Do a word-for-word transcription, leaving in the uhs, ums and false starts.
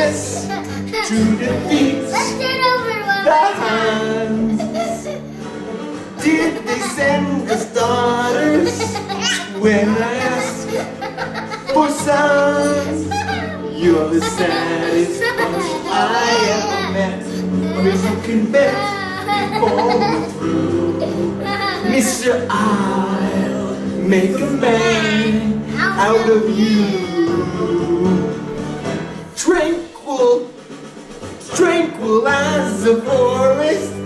yes, to defeat the Huns. Did they send us daughters when I asked for sons? You're the saddest bunch I ever met. But you can bet before we're through, Mister I'll make a man out of you. Tranquil, tranquil as a forest,